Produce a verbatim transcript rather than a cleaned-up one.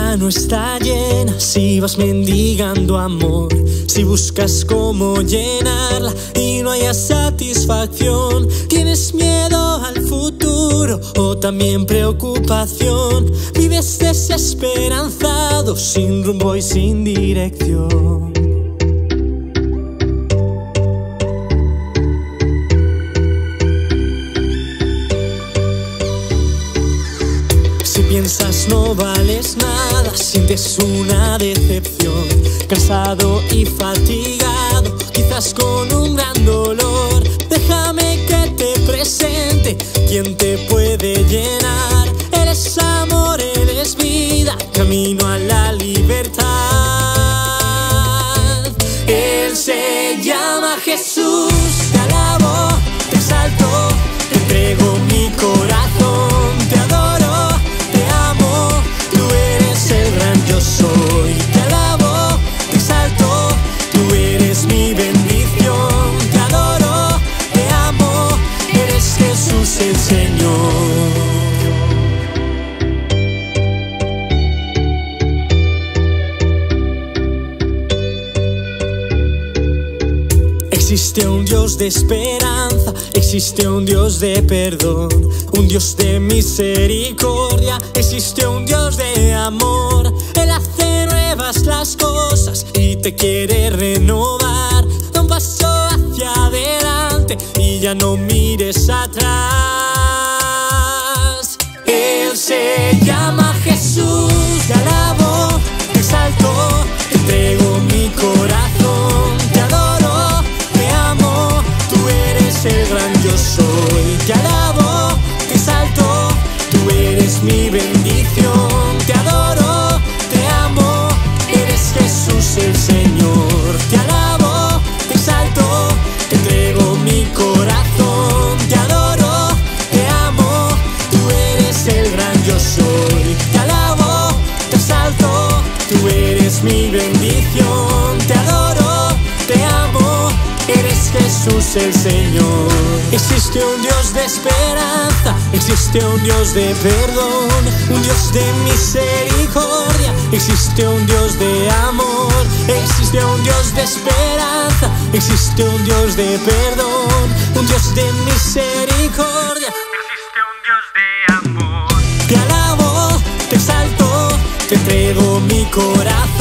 vida no está llena si vas mendigando amor, si buscas cómo llenarla y no haya satisfacción. Tienes miedo al futuro o también preocupación. Vives desesperanzado, sin rumbo y sin dirección. Si piensas no vales nada, sientes una decepción, cansado y fatigado, quizás con un gran dolor. Déjame que te presente quien te puede llenar. Eres amor, eres vida, camino a la libertad. Él se llama Jesús, te alabo, te exalto, te entrego mi corazón, te adoro, te amo, tú eres el gran yo soy. Te alabo, te exalto, tú eres mi bendición, te adoro, te amo, eres Jesús el Señor. Existe un Dios de esperanza, existe un Dios de perdón, un Dios de misericordia, existe un Dios de amor. Él hace nuevas las cosas y te quiere renovar. Da un paso hacia adelante y ya no mires atrás. Él se llama Jesús, te alabo, te exalto, te entrego mi corazón, te adoro, te amo, tú eres el gran yo soy. Te alabo, te exalto, tú eres mi bendición, te adoro, te amo, eres Jesús el Señor. Te alabo, te exalto, te entrego mi corazón, te adoro, te amo, tú eres el gran yo soy. Te alabo, te exalto, tú eres mi bendición, te adoro, te amo, eres Jesús el Señor. Existe un Dios de esperanza, existe un Dios de perdón, un Dios de misericordia, existe un Dios de amor, existe un Dios de esperanza, existe un Dios de perdón, un Dios de misericordia, existe un Dios de amor. Te alabo, te exalto, te entrego mi corazón,